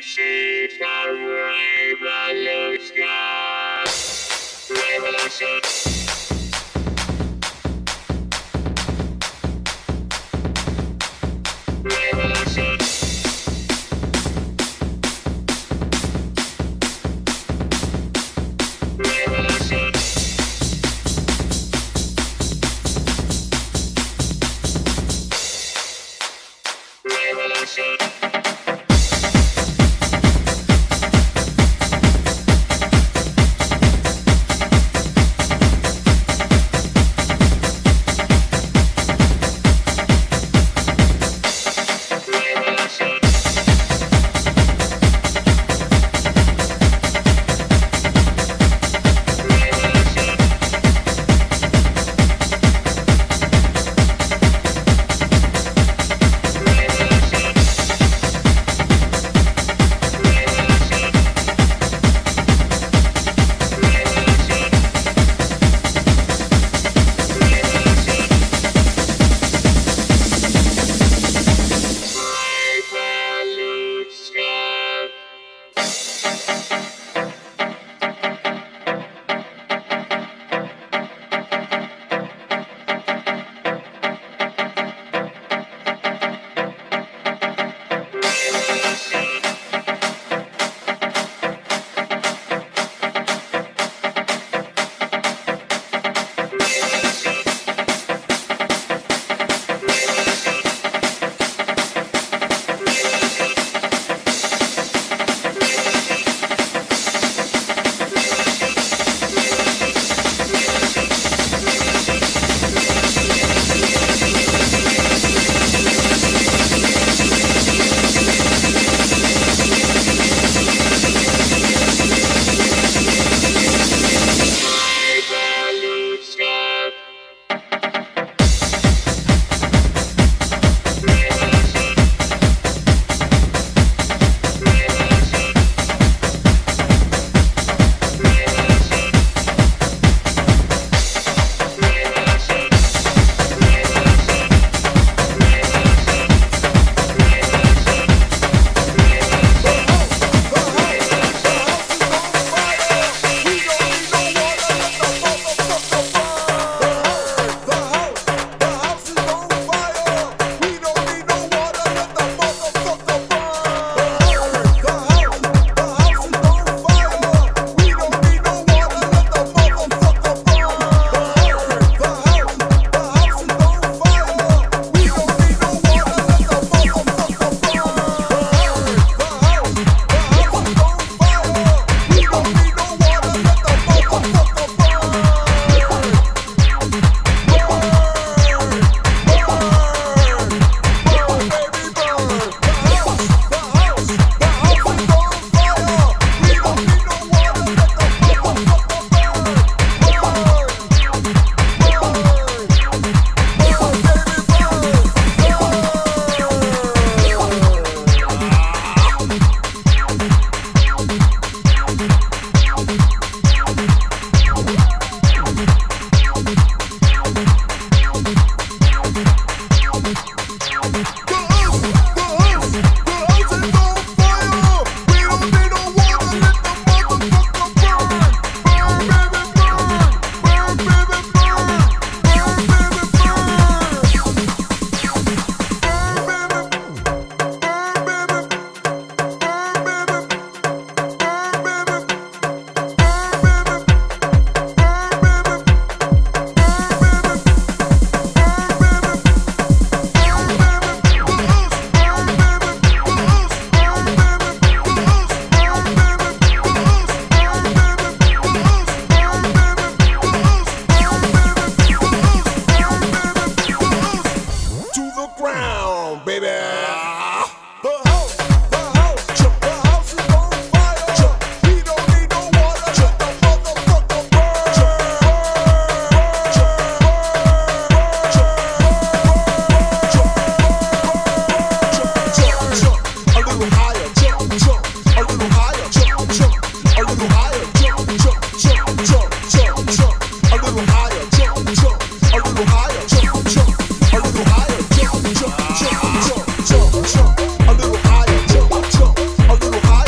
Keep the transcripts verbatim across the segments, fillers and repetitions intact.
seeds of revolution. Revolution. Revolution. Revolution. Revolution. A little higher,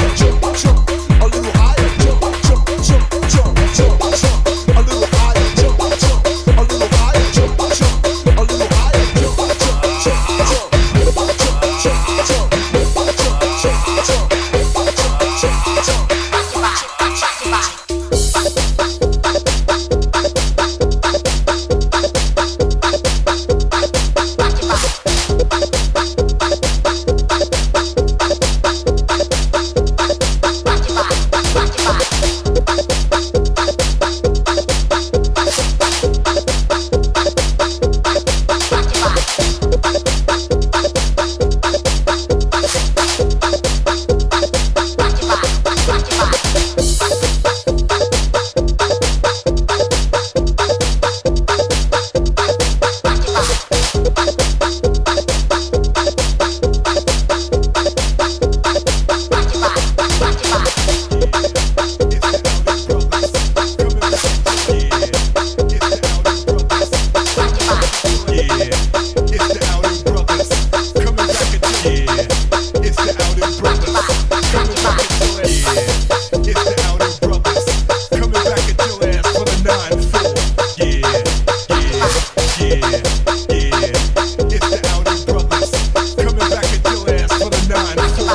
coming back at your ass. Yeah, it's the Outer Brothers, coming back at your ass for the nine four. Yeah, yeah, yeah, yeah. It's the Outer Brothers, coming back at your ass for the nine four.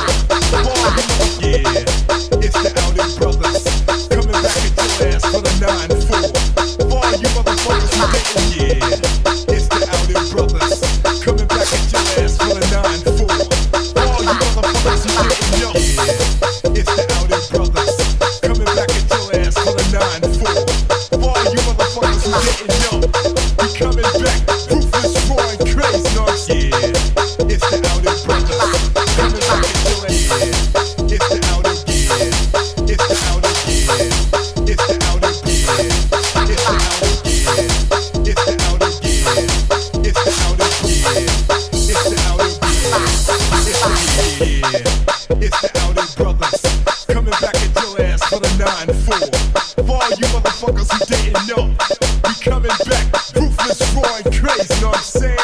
Yeah, it's the Outer Brothers, coming back at your ass for the nine four. For all you motherfuckers who didn't, yeah, it's the Outer Brothers, coming back at your ass for the nine four. For all you motherfuckers who didn't know, yeah, it's the Outer Brothers, coming back at your ass for the nine four. For all you motherfuckers who didn't know, we coming back, ruthless, raw, and crazy, know what I'm saying? Yeah, it's the Outer Brothers, coming back at your ass. Yeah, it's the Outer, yeah, it's the Outer, yeah, it's the Outer, yeah, it's the Outer, yeah, it's the Outer, yeah, it's the Outer, yeah, it's the Outer, yeah, it's the Outer Brothers, coming back at your ass for the nine four. For all you motherfuckers who didn't know, we coming back, ruthless, raw, and crazy, know what I'm saying?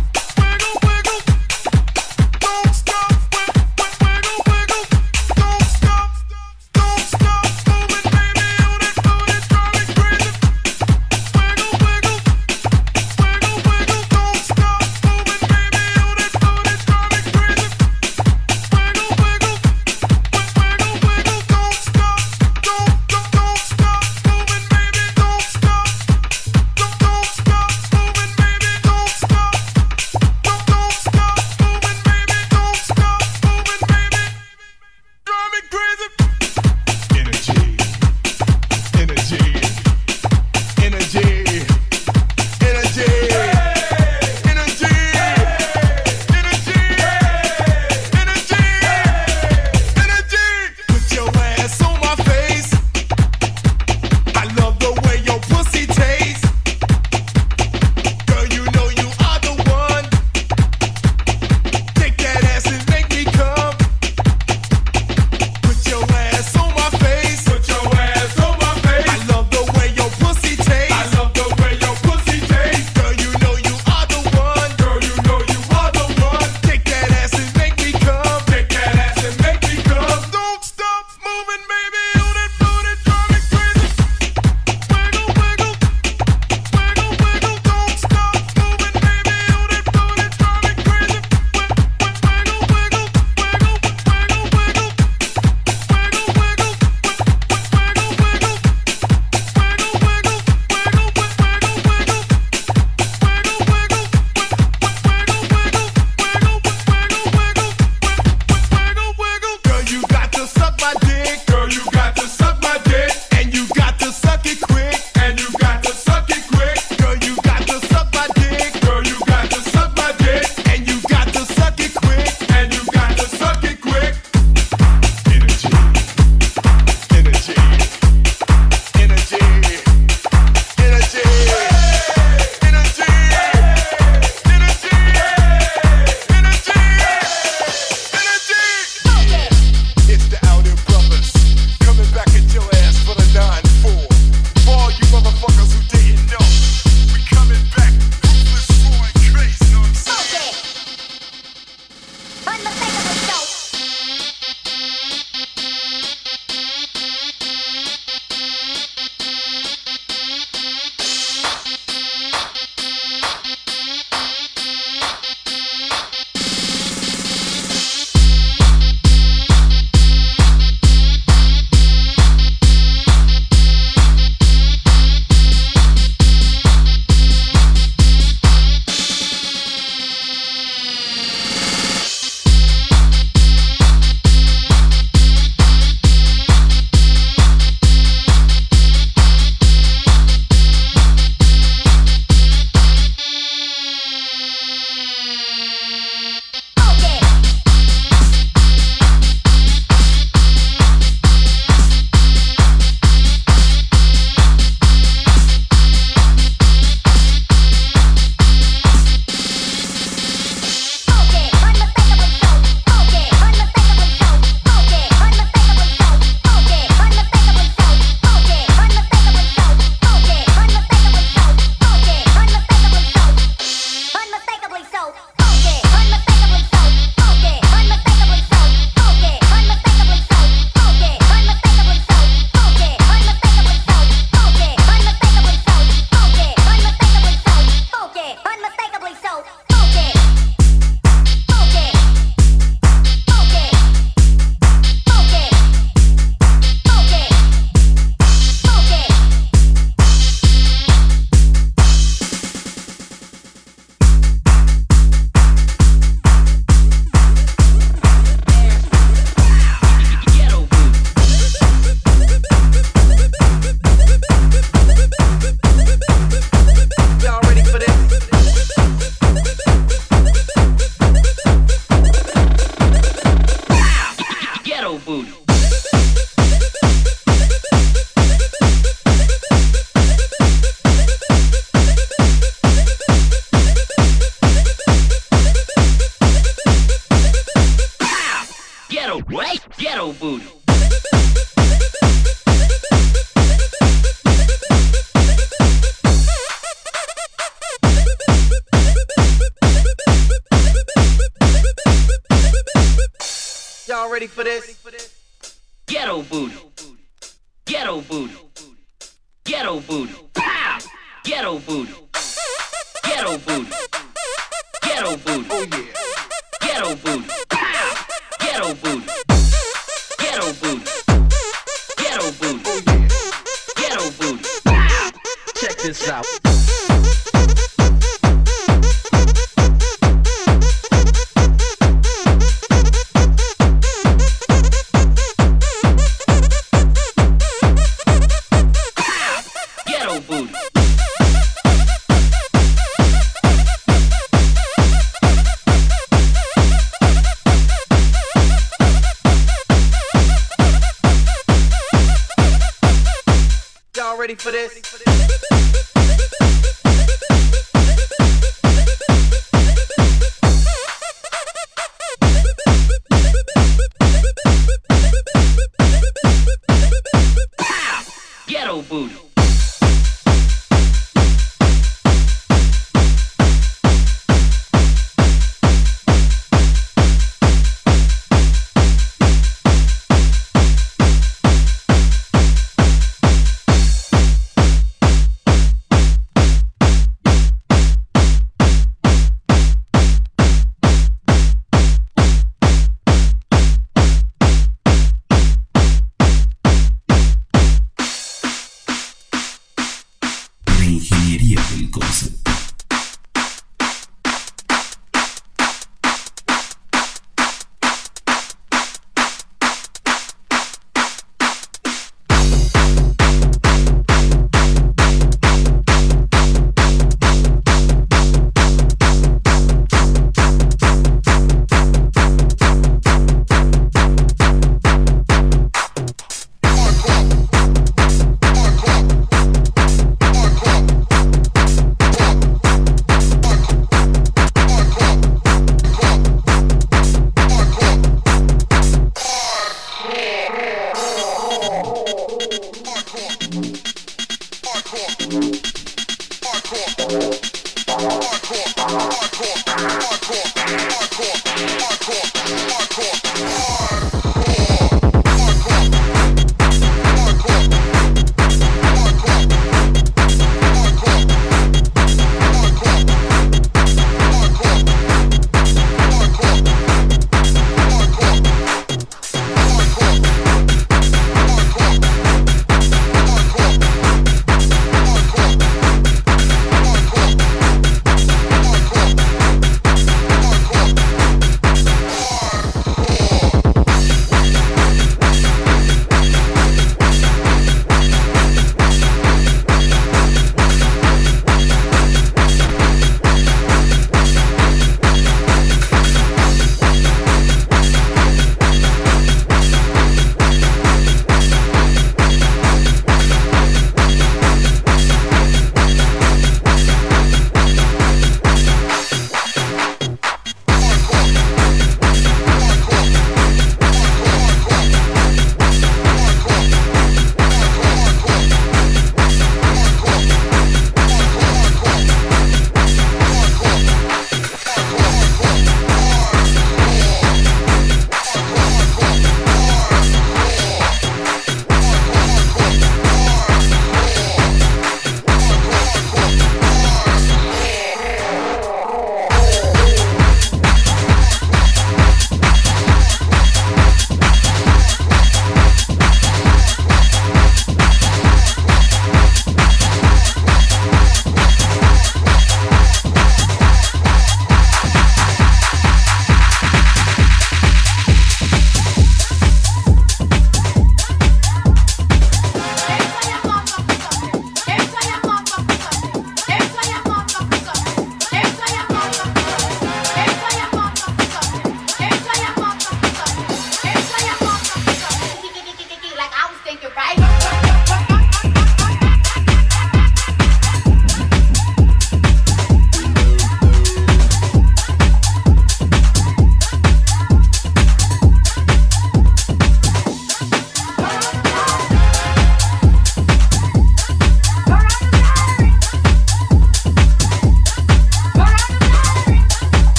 Don't ready for this? Ghetto booty. Ghetto booty. Ghetto booty. Pow! Ghetto booty. Ghetto booty. Ghetto booty. Oh yeah. Ghetto booty. Pow! Ghetto booty. Ghetto booty. Ghetto booty. Oh yeah. Ghetto booty. Pow! Check this out. Ready for this? Ghetto booty. Ingeniería del concepto. Hardcore.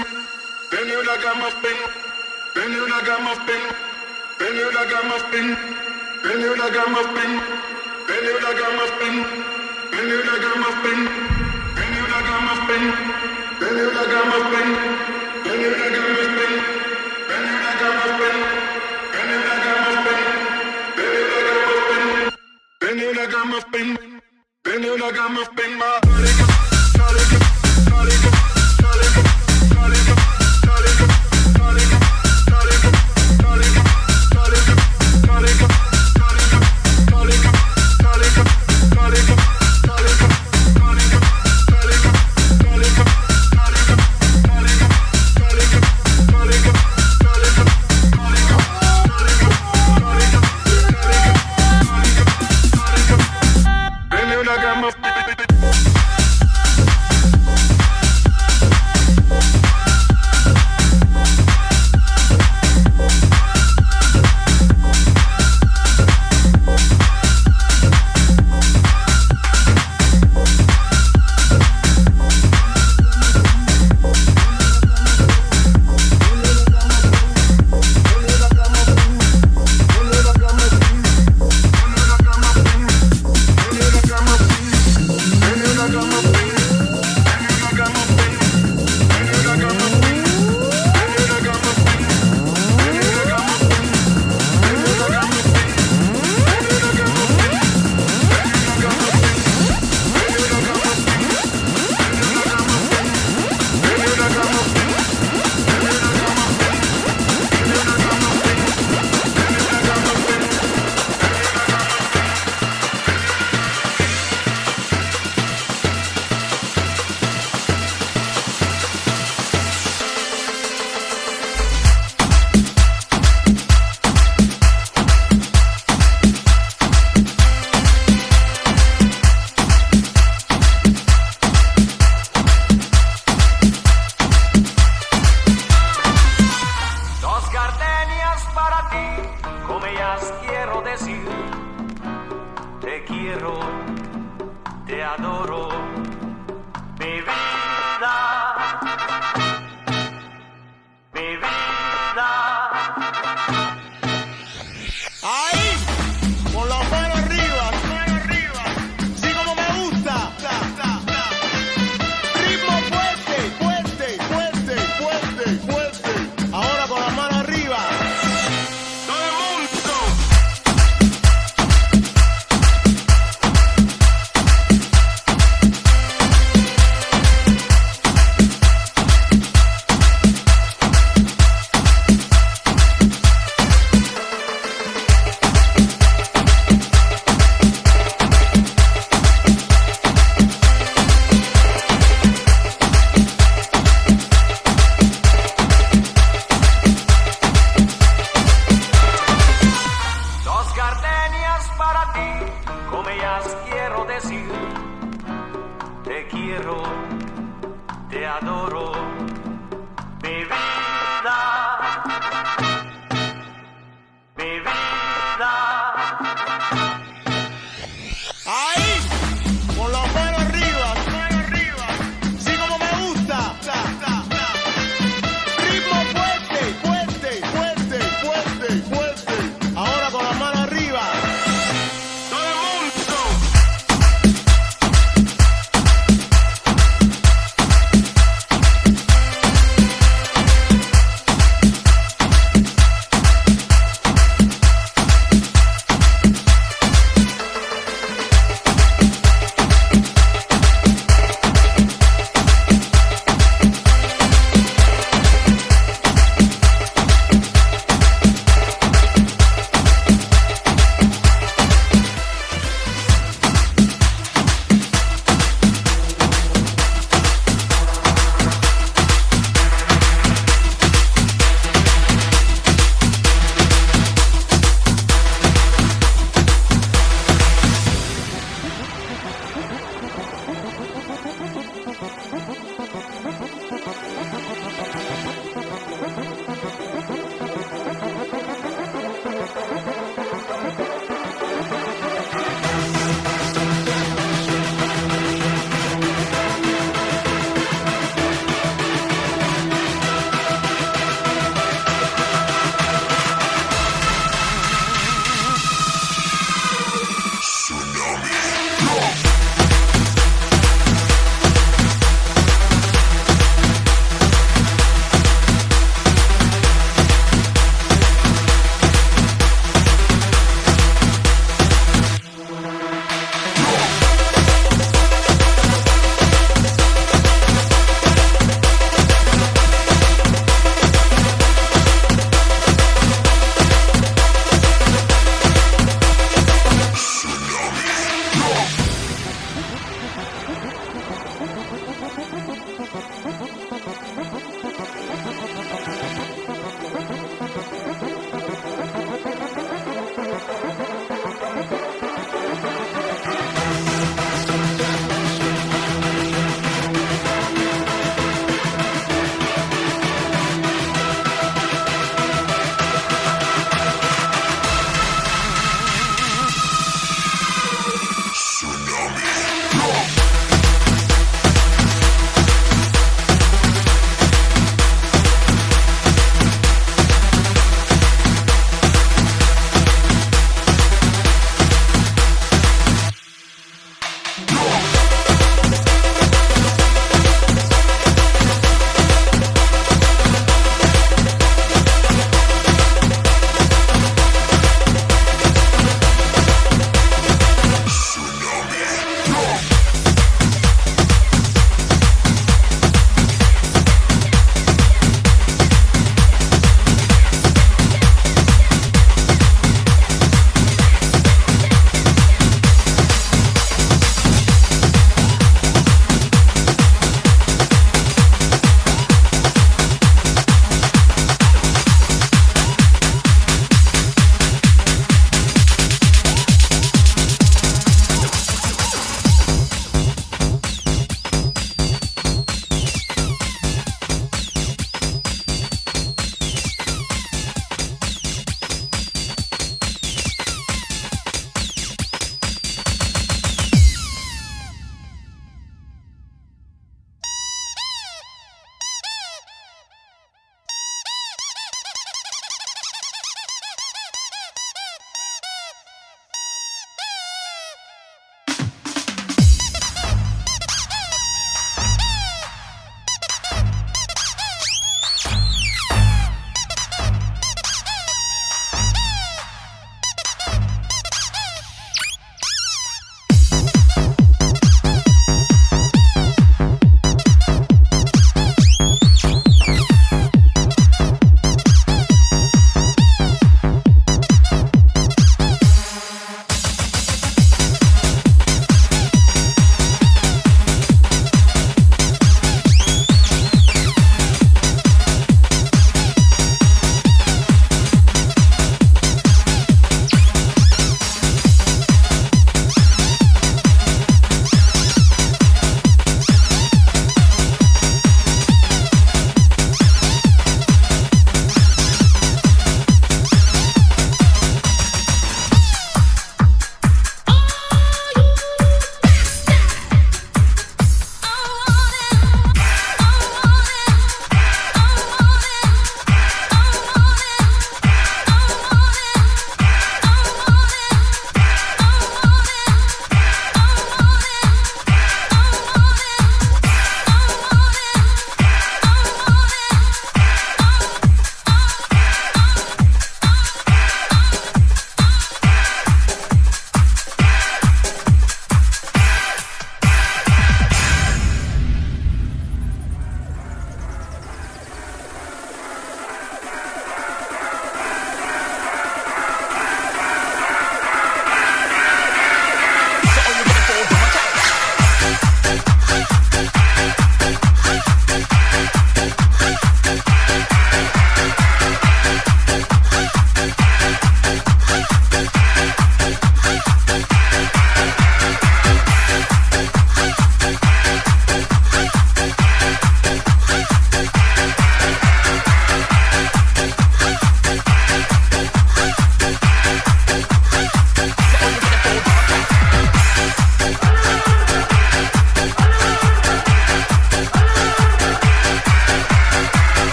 Veni una gamma spin, veni una gamma spin, veni una gamma spin, veni una gamma spin, veni una gamma spin, veni una gamma spin, veni una gamma spin, veni una gamma spin, veni una gamma spin, veni una gamma spin, veni una gamma spin, veni una gamma spin, veni una gamma spin, my body, body, body, body, Veni una gamma spin.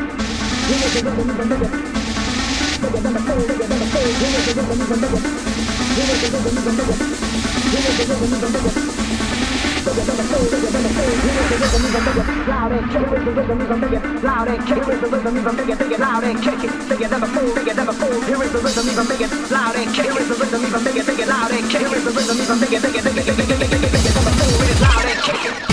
Loud and kick with the rhythm, even bigger. Loud and kick with the rhythm, even bigger. Dig it loud and kick it. Dig it never fool, dig it never fool. Here is the rhythm, even bigger. Loud and kick with the rhythm, even bigger. Dig it loud and kick with the rhythm, even bigger. Dig it, dig it, dig it, dig it, dig it, dig it, never fool. It is loud and kick it.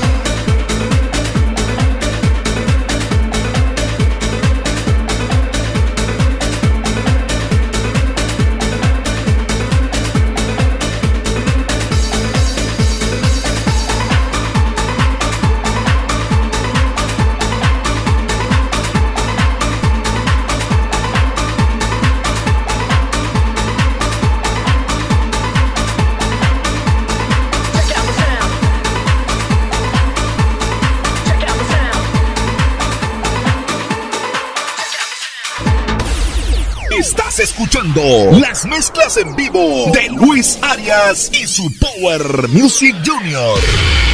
Estás escuchando las mezclas en vivo de Luis Arias y su Power Music Junior.